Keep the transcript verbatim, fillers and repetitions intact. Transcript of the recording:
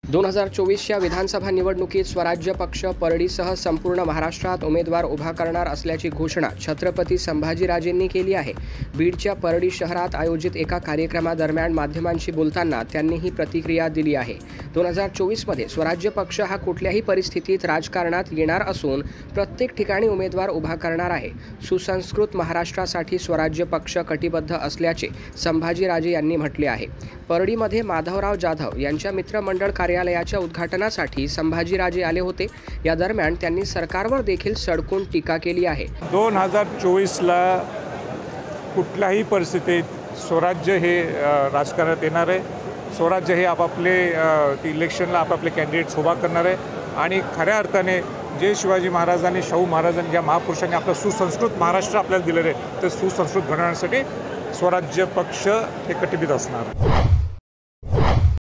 दोन हजार चोवीसच्या विधानसभा निवडणुकीत स्वराज्य पक्ष परळीसह संपूर्ण महाराष्ट्रात उमेदवार उभा करणार असल्याची घोषणा छत्रपती संभाजीराजेंनी केली आहे। बीडच्या परळी शहरात आयोजित एका कार्यक्रमादरम्यान माध्यमांशी बोलताना त्यांनी ही प्रतिक्रिया दिली आहे। दोन हजार चोवीसमध्ये स्वराज्य पक्ष हा कुठल्याही परिस्थितीत राजकारणात येणार असून प्रत्येक ठिकाणी उमेदवार उभा करणार आहे। सुसंस्कृत महाराष्ट्रासाठी स्वराज्य पक्ष कटिबद्ध असल्याचे संभाजीराजे यांनी म्हटले आहे। परळीमध्ये माधवराव जाधव यांच्या मित्रमंडळ कार्यालयाच्या उद्घाटनासाठी संभाजीराजे आले होते। या दरम्यान त्यांनी सरकारवर देखील सडकून टीका केली आहे। दोन हजार चोवीसला कुठल्याही परिस्थितीत स्वराज्य हे राजकारणात येणार आहे। स्वराज्य हे आपापले इलेक्शनला आपापले कॅन्डिडेट्स उभा करणार आहे आणि खऱ्या अर्थाने जे शिवाजी महाराजांनी शाहू महाराजांनी ज्या महापुरुषांनी आपलं सुसंस्कृत महाराष्ट्र आपल्याला दिलेलं आहे, ते सुसंस्कृत घडवण्यासाठी स्वराज्य पक्ष हे कटिबद्ध असणार।